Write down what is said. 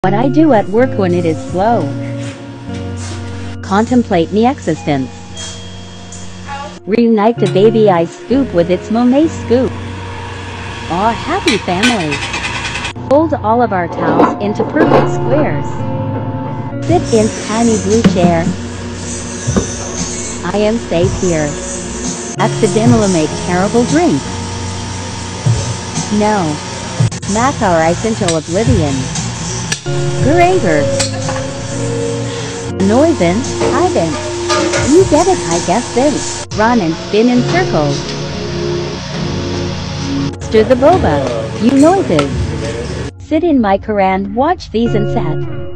What I do at work when it is slow. Contemplate me existence. Reunite the baby I scoop with its Monet scoop. Aw, happy family. Fold all of our towels into perfect squares. Sit in tiny blue chair. I am safe here. Accidentally make terrible drink. No. Math our ice into oblivion. Granger. Noisin, Ivan. You get it, I guess this. Run and spin in circles. Stir the boba. You noises. Sit in my Quran, watch these and set.